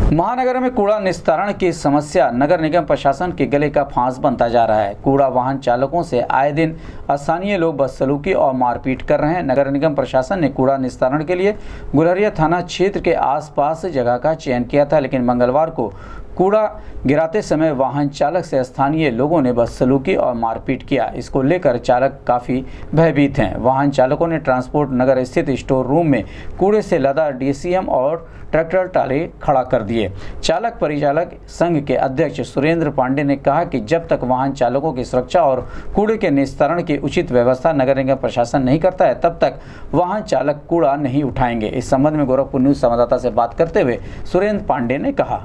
महानगर में कूड़ा निस्तारण की समस्या नगर निगम प्रशासन के गले का फांस बनता जा रहा है। कूड़ा वाहन चालकों से आए दिन स्थानीय लोग बदसलूकी और मारपीट कर रहे हैं। नगर निगम प्रशासन ने कूड़ा निस्तारण के लिए गुलरिया थाना क्षेत्र के आसपास जगह का चयन किया था, लेकिन मंगलवार को कूड़ा गिराते समय वाहन चालक से स्थानीय लोगों ने बदसलूकी और मारपीट किया। इसको लेकर चालक काफ़ी भयभीत हैं। वाहन चालकों ने ट्रांसपोर्ट नगर स्थित स्टोर रूम में कूड़े से लदा डीसीएम और ट्रैक्टर टाले खड़ा कर दिए। चालक परिचालक संघ के अध्यक्ष सुरेंद्र पांडे ने कहा कि जब तक वाहन चालकों की सुरक्षा और कूड़े के निस्तारण की उचित व्यवस्था नगर निगम प्रशासन नहीं करता है, तब तक वाहन चालक कूड़ा नहीं उठाएंगे। इस संबंध में गोरखपुर न्यूज संवाददाता से बात करते हुए सुरेंद्र पांडे ने कहा।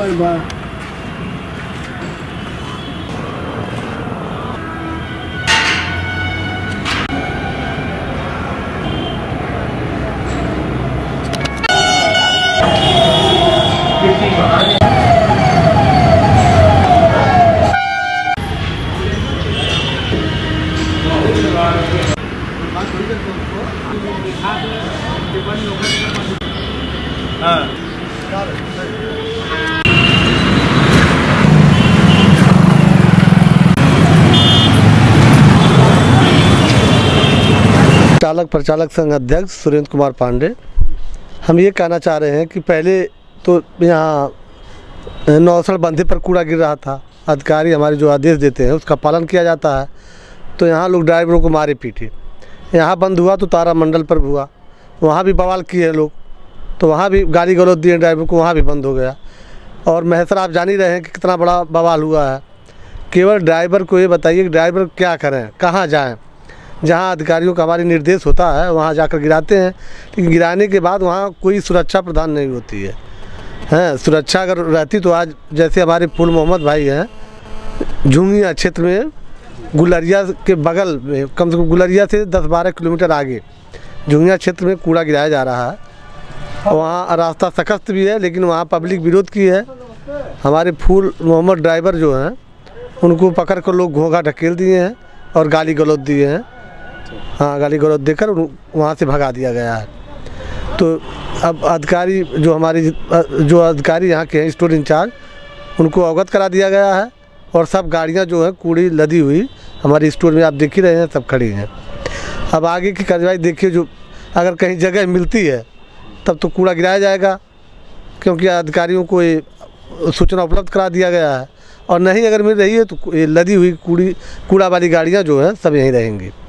चालक प्रचालक संघ अध्यक्ष सुरेंद्र कुमार पांडे। हम ये कहना चाह रहे हैं कि पहले तो यहाँ नौसड़ बंधे पर कूड़ा गिर रहा था। अधिकारी हमारे जो आदेश देते हैं उसका पालन किया जाता है, तो यहाँ लोग ड्राइवरों को मारे पीटे। यहाँ बंद हुआ तो तारामंडल पर हुआ, वहाँ भी बवाल किए लोग, तो वहाँ भी गाली गलौज दिए ड्राइवर को, वहाँ भी बंद हो गया। और महेसर आप जान ही रहे हैं कि कितना बड़ा बवाल हुआ है। केवल ड्राइवर को ये बताइए कि ड्राइवर क्या करें, कहाँ जाएँ। जहाँ अधिकारियों का हमारे निर्देश होता है वहाँ जाकर गिराते हैं, लेकिन गिराने के बाद वहाँ कोई सुरक्षा प्रदान नहीं होती है। सुरक्षा अगर रहती तो आज जैसे हमारे फूल मोहम्मद भाई हैं झुंगिया क्षेत्र में, गुलरिया के बगल में, कम से कम गुलरिया से 10-12 किलोमीटर आगे झुंगिया क्षेत्र में कूड़ा गिराया जा रहा है। वहाँ रास्ता सख्त भी है, लेकिन वहाँ पब्लिक विरोध की है। हमारे फूल मोहम्मद ड्राइवर जो हैं उनको पकड़ कर लोग घोंघा ढकेल दिए हैं और गाली गलौज दिए हैं। हाँ, गाली गलौज देकर वहाँ से भगा दिया गया है। तो अब अधिकारी जो अधिकारी यहाँ के हैं स्टोर इंचार्ज, उनको अवगत करा दिया गया है और सब गाड़ियाँ जो है कूड़ी लदी हुई हमारे स्टोर में आप देख ही रहे हैं, सब खड़ी हैं। अब आगे की कार्रवाई देखिए, जो अगर कहीं जगह मिलती है तब तो कूड़ा गिराया जाएगा, क्योंकि अधिकारियों को ये सूचना उपलब्ध करा दिया गया है। और नहीं अगर मिल रही है तो ये लदी हुई कूड़ा वाली गाड़ियाँ जो है सब यहीं रहेंगी।